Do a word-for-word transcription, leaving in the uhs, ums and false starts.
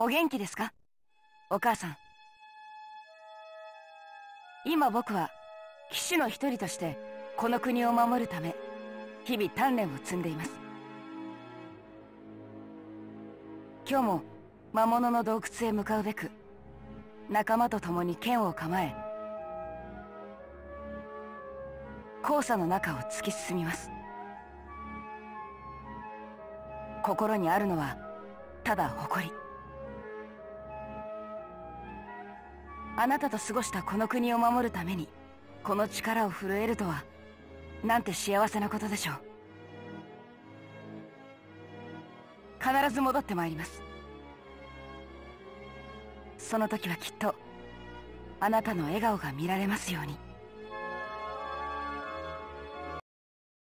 お元気ですか、お母さん。今僕は騎士の一人としてこの国を守るため日々鍛錬を積んでいます。今日も魔物の洞窟へ向かうべく仲間と共に剣を構え、黄砂の中を突き進みます。心にあるのはただ誇り。あなたと過ごしたこの国を守るためにこの力を震えるとは、なんて幸せなことでしょう。必ず戻ってまいります。その時はきっとあなたの笑顔が見られますように。